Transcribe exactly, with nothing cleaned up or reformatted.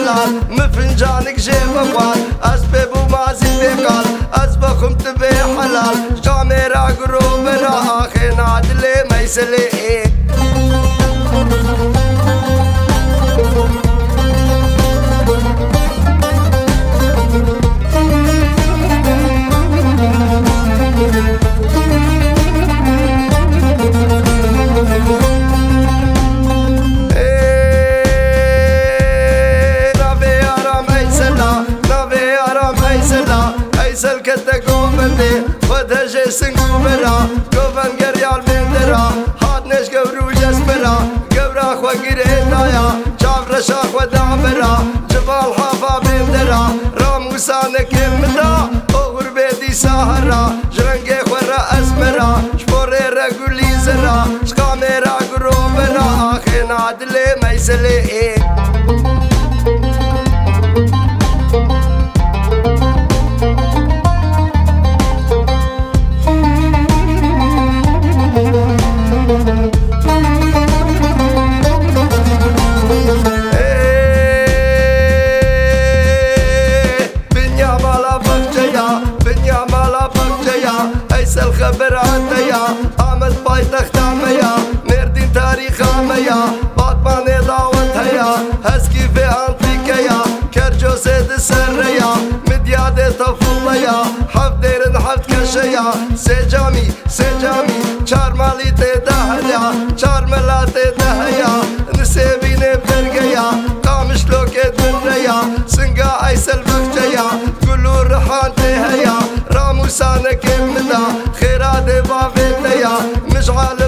حلال مفنجانك جيب أموال أسباب ومازي بقال أسبخم تبي حلال جاميرا قروب را آخي نادلي ميسلي ايسل كتا قومني ودهجي سنقو برا قوفن قريال من درا هاتنش قبرو جسمرا قبرا خوا قريتايا شاف رشاق ودعبرا جبال حافا من درا راموسانك مدا اوغر بيدي ساهرا جرنگي خورا اسمرا شبوري رقولي زرا شقامي راقرو برا آخي نادلي ميسلي ايسل خبر عنديا عمل بايتخت عميا مردين تاريخ عميا باطماني دعوت هيا هسكي في انطيكيا كرجو زيد السريا مديادي طفوليا حفظ ديرن حفظ كشيا سجامي سجامي چار مالي تدهليا چار ملا تدهيا نسيبيني برقيا قامش لوكي دنيا سنقا ايسل بخجيا قلو رحان تهيا راموسانك مدا خيرات بابي تيا مشعل